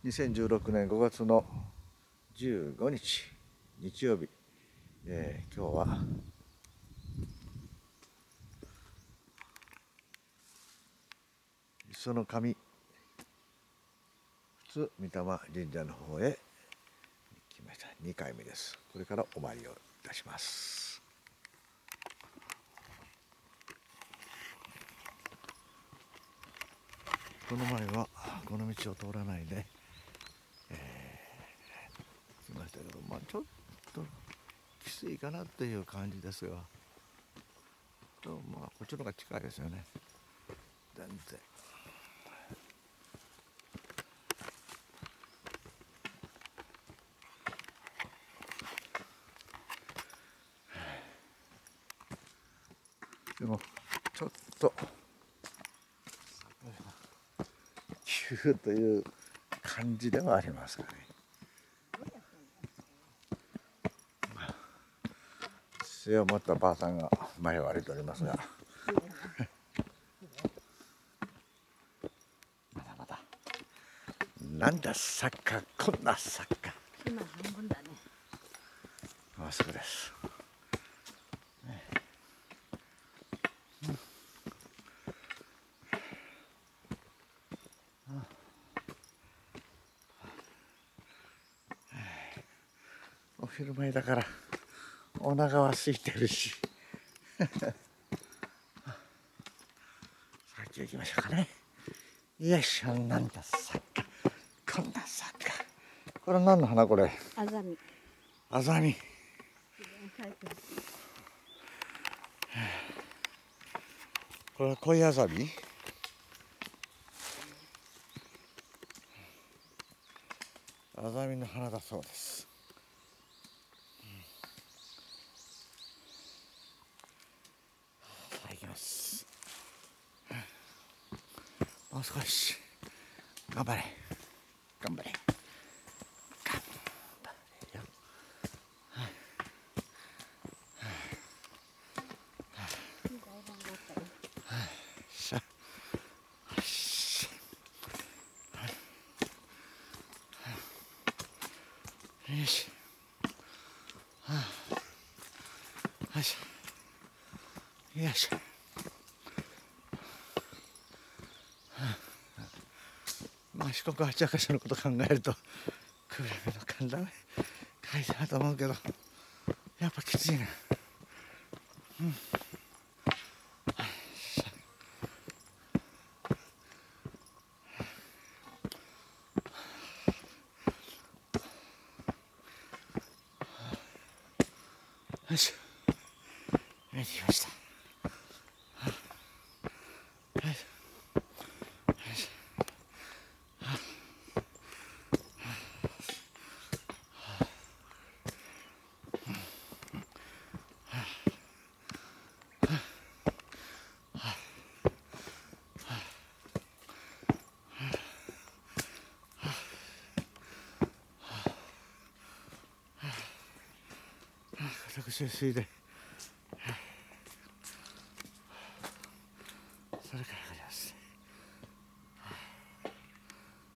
2016年5月の15日日曜日、今日は磯の神仏御霊神社の方へ来ました。2回目です。これからお参りをいたします。この前はこの道を通らないで、来ましたけど、ちょっときついかなっていう感じですが、こっちの方が近いですよね。全然。でもちょっと急という感じではありますがね。背を持ったばあさんが前を歩いておりますが、まだまだ。なんだ坂、こんな坂。 今半分だね。 まっすぐです。お昼前だからお腹は空いてるしさっき行きましょうかね。よいしょ。なんだ坂、こんな坂。これ何の花？これアザミ。 アザミ。これは恋アザミ。アザミの花だそうです。さあ行きます。もう少し頑張れ頑張れ頑張れよ。さあよし、よしよし。四国八ヶ所のこと考えるとくれめの神田書いてあると思うけど、やっぱきついな。よし、見えてきました。よし私水で